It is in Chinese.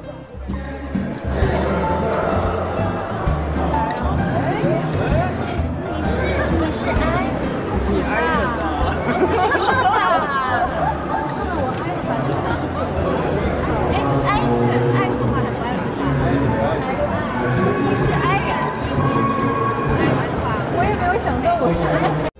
你是 I， 你 I 人啊？ 看到我 I 的版本是9。哎，I 是爱说话还是不爱说话？你是 I 人，爱说话。我也没有想到我是 I。